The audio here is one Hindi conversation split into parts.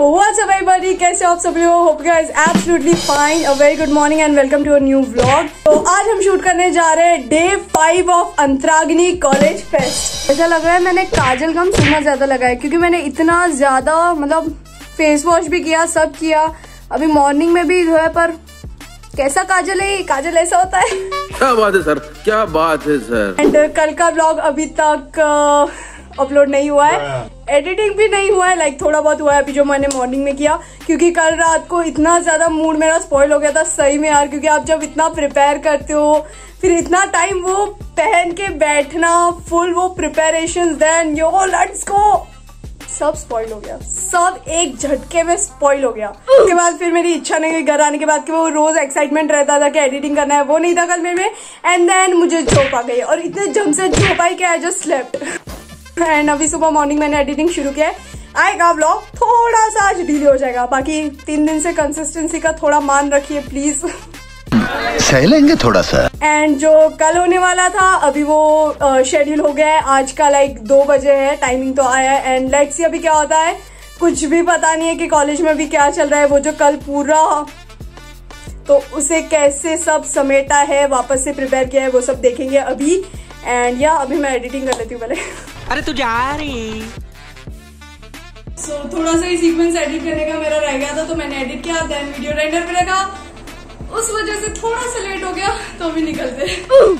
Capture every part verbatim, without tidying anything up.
व्हाट्स अप एवरीबॉडी, कैसे हो आप सभी लोग? Hope guys absolutely fine. A very good morning and welcome to a new vlog. तो आज हम शूट करने जा रहे हैं day five of Antaragni college fest. ऐसा लग रहा है मैंने काजल कम सुना ज्यादा लगाया, क्योंकि मैंने इतना ज्यादा मतलब फेस वॉश भी किया, सब किया, अभी मॉर्निंग में भी जो है, पर कैसा काजल है, काजल ऐसा होता है। क्या बात है सर, क्या बात है सर। एंड कल का व्लॉग अभी तक अपलोड uh, नहीं हुआ है, एडिटिंग भी नहीं हुआ है, लाइक थोड़ा बहुत हुआ है अभी जो मैंने मॉर्निंग में किया, क्योंकि कल रात को इतना ज्यादा मूड मेरा स्पॉइल हो गया था सही में यार। क्योंकि आप जब इतना प्रिपेयर करते हो, फिर इतना टाइम वो पहन के बैठना, फुल वो preparation, then yo let's go, सब स्पॉइल हो गया, सब एक झटके में स्पॉइल हो गया। उसके बाद फिर मेरी इच्छा नहीं हुई घर आने के बाद कि वो रोज एक्साइटमेंट रहता था कि एडिटिंग करना है, वो नहीं था कल मेरे में। एंड देन मुझे झोंक आ गई और इतने जम से झोंक आई कि आई जस्ट स्लेप्ट। एंड अभी सुबह मॉर्निंग मैंने एडिटिंग शुरू किया है। आएगा व्लॉग, थोड़ा सा आज डिले हो जाएगा, बाकी तीन दिन से कंसिस्टेंसी का थोड़ा मान रखिए प्लीज, सह लेंगे थोड़ा सा। एंड जो कल होने वाला था अभी वो शेड्यूल हो गया है, आज का लाइक दो बजे है, टाइमिंग तो आया है। एंड लेट्स सी अभी क्या होता है, कुछ भी पता नहीं है कि कॉलेज में भी क्या चल रहा है। वो जो कल पूरा तो उसे कैसे सब समेटा है, वापस से प्रिपेयर किया है, वो सब देखेंगे अभी। एंड या अभी मैं एडिटिंग कर लेती हूँ पहले। अरे तू जा रही। सो so, थोड़ा सा ही सीक्वेंस एडिट करने का मेरा रह गया था, तो मैंने एडिट किया, देन वीडियो रेंडर पे लगा, उस वजह से थोड़ा सा लेट हो गया, तो अभी निकलते।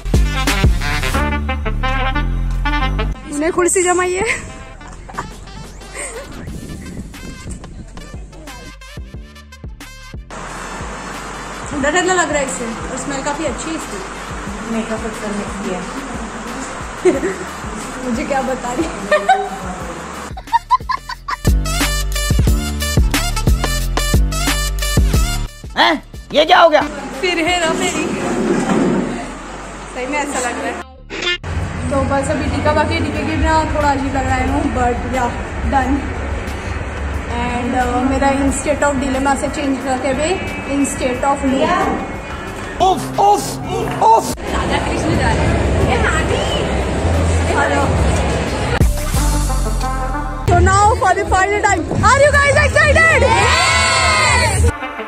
उन्हें कुर्सी जमाई है। डर डर लग रहा है इससे, और स्मेल काफी अच्छी है इसकी। मेकअप करने की है। मुझे क्या बता रही है? ये क्या हो गया? फिर है ना मेरी, सही में ऐसा लग रहा है। तो बस अभी टीका बाकी, टीके की ना थोड़ा अजीब लग रहा है no, but ya done. And uh, मेरा इंस्टेट ऑफ डिलेमा से चेंज करके भी instead of of of of Radha Krishna जा रहे हैं। Hello, so now for the final time, are you guys excited? Yes!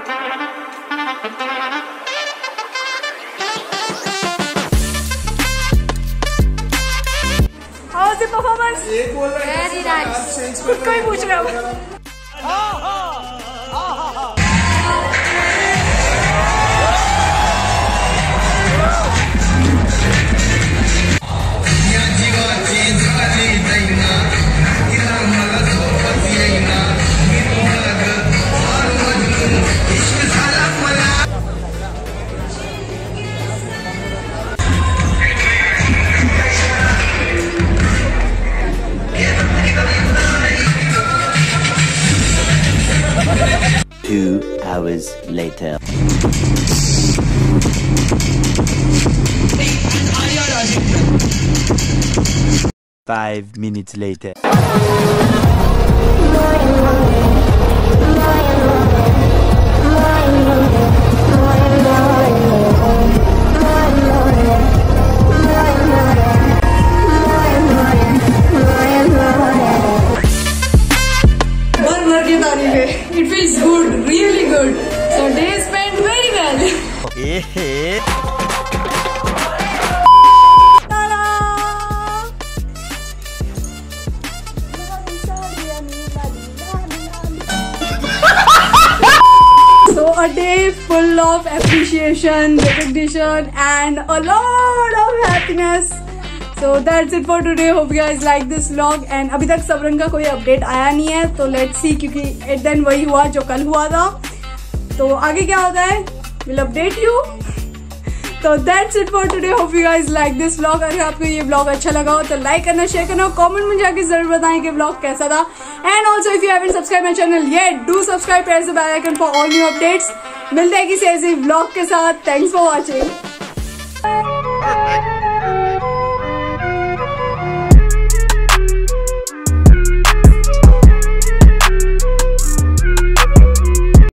How was the performance? Very nice. खुद को ही पूछ रहा हूँ। Two hours later. Five minutes later. It feels good, really good. So day spent very well. So a day full of appreciation, recognition, and a lot of happiness. So that's it for today. Hope you guys like this vlog. And अभी तक सबरंग का कोई अपडेट आया नहीं है, तो लेट्स सी, क्योंकि एट देन वही हुआ जो कल हुआ था। तो आगे क्या होता है, विल अपडेट यू। तो that's it for today. Hope you guys like this vlog. अगर आपको ये vlog अच्छा लगा हो तो लाइक करना, शेयर करना, कमेंट में जाके जरूर बताएं कि vlog कैसा था। And also if you haven't subscribed my channel yet, do subscribe, press the bell icon for all new updates. मिलते हैं किसी ऐसे vlog के साथ। Thanks for watching.